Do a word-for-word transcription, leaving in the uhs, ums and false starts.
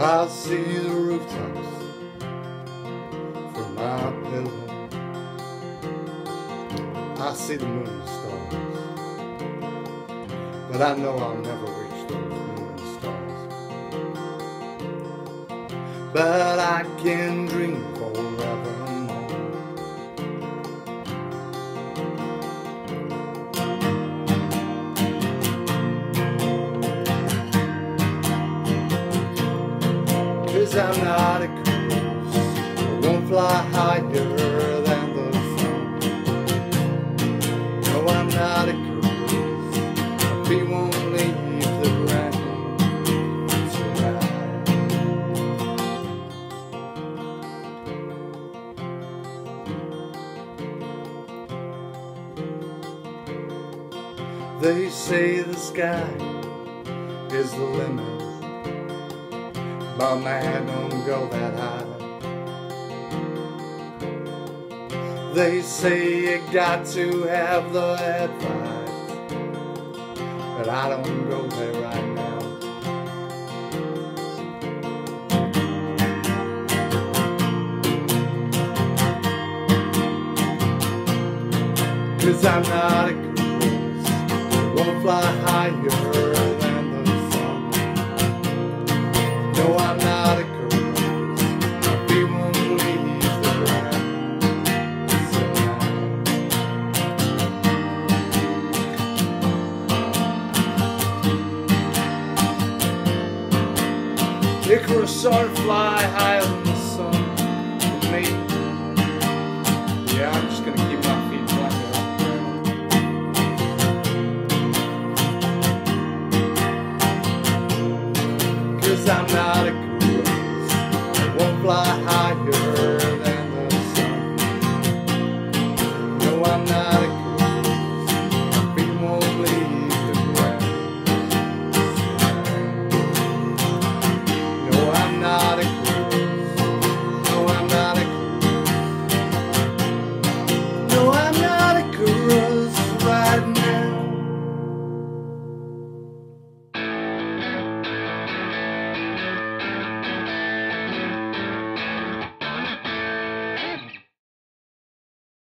I see the rooftops from my pillow. I see the moon and stars, but I know I'll never reach those moon and stars. But I can dream forevermore. Cause I'm not Icarus, I won't fly higher than the sun. No, I'm not Icarus, my feet won't leave the ground tonight. They say the sky is the limit, but man, don't go that high. They say you got to have the advice, but I don't go there right now. Cause I'm not a cruise, I won't fly higher than the sun. No, I'm not a cruise, my feet won't leave the ground tonight. Icarus ought to fly higher than the sun with me. Yeah, I'm just gonna keep my feet flying around the ground. Cause I'm not